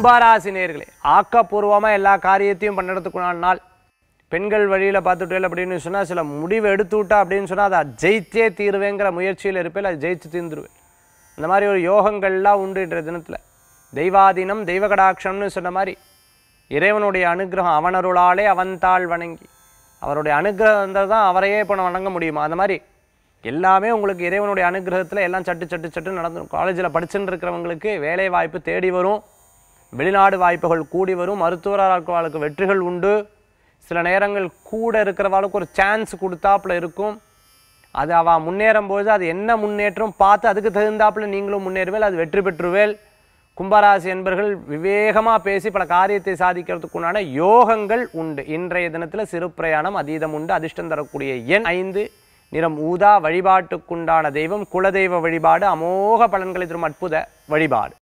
கும்பராசி நேயர்களே, ஆக்கப்பூர்வமாக எல்லா காரியத்தையும் பண்ணுறதுக்குள்ள நாள். பெண்கள் வழியில் பார்த்துட்டேன் அப்படின்னு சொன்னால் சில முடிவு எடுத்து விட்டா அப்படின்னு சொன்னால் அதை ஜெயித்தே தீருவேங்கிற முயற்சியில் இருப்பேன், அதை ஜெயிச்சு தீர்ந்துருவேன். அந்த மாதிரி ஒரு யோகங்கள்லாம் உண்டு இன்றைய தினத்தில். தெய்வாதீனம் தெய்வகடாட்சம்னு சொன்ன மாதிரி இறைவனுடைய அனுகிரகம் அவனருளாலே அவன்தாள் வணங்கி, அவருடைய அனுகிரகம் தான் அவரையே இப்போ வணங்க முடியுமா, அந்த மாதிரி எல்லாமே உங்களுக்கு இறைவனுடைய அனுகிரகத்தில் எல்லாம் சட்டு சட்டு சட்டு நடந்துடும். காலேஜில் படிச்சுட்டு இருக்கிறவங்களுக்கு வேலை வாய்ப்பு தேடி வரும், வெளிநாடு வாய்ப்புகள் கூடி வரும், மருத்துவர்களுக்கு வெற்றிகள் உண்டு. சில நேரங்கள் கூட இருக்கிறவாளுக்கு ஒரு சான்ஸ் கொடுத்தாப்புல இருக்கும். அது அவள் முன்னேறும்போது அது என்ன முன்னேற்றம் பார்த்து அதுக்கு தகுந்தாப்புல நீங்களும் முன்னேறுவேல், அது வெற்றி பெற்றுவேல். கும்பராசி என்பர்கள் விவேகமாக பேசி பல காரியத்தை சாதிக்கிறதுக்குண்டான யோகங்கள் உண்டு. இன்றைய தினத்தில் சிறு பிரயாணம் அதீதம் உண்டு. அதிர்ஷ்டம் தரக்கூடிய எண் 5, நிறம் ஊதா. வழிபாட்டுக்குண்டான தெய்வம் குலதெய்வ வழிபாடு. அமோக பலன்களை தரும் அற்புத வழிபாடு.